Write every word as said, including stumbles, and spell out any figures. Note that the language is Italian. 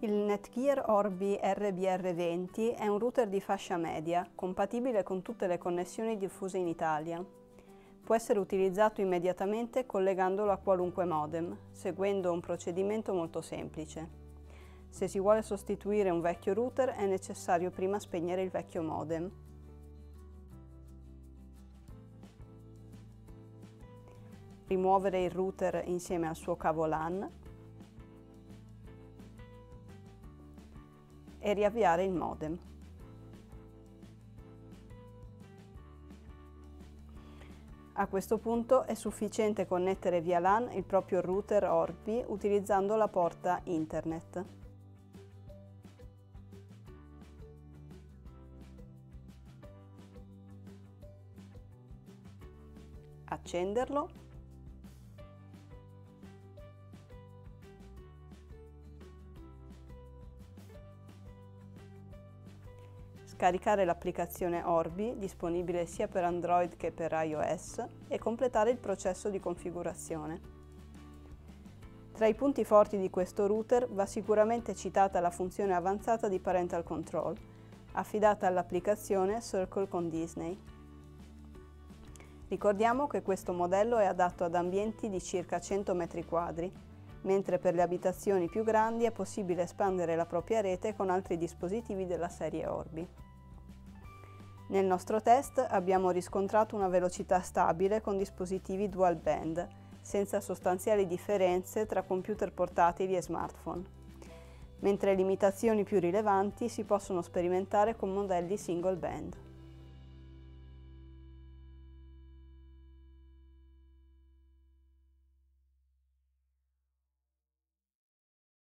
Il Netgear Orbi R B R venti è un router di fascia media, compatibile con tutte le connessioni diffuse in Italia. Può essere utilizzato immediatamente collegandolo a qualunque modem, seguendo un procedimento molto semplice. Se si vuole sostituire un vecchio router è necessario prima spegnere il vecchio modem. Rimuovere il router insieme al suo cavo LAN e riavviare il modem. A questo punto è sufficiente connettere via LAN il proprio router Orbi utilizzando la porta Internet. Accenderlo. Scaricare l'applicazione Orbi, disponibile sia per Android che per iOS, e completare il processo di configurazione. Tra i punti forti di questo router va sicuramente citata la funzione avanzata di Parental Control, affidata all'applicazione Circle con Disney. Ricordiamo che questo modello è adatto ad ambienti di circa cento metri quadri, mentre per le abitazioni più grandi è possibile espandere la propria rete con altri dispositivi della serie Orbi. Nel nostro test abbiamo riscontrato una velocità stabile con dispositivi dual band, senza sostanziali differenze tra computer portatili e smartphone, mentre limitazioni più rilevanti si possono sperimentare con modelli single band.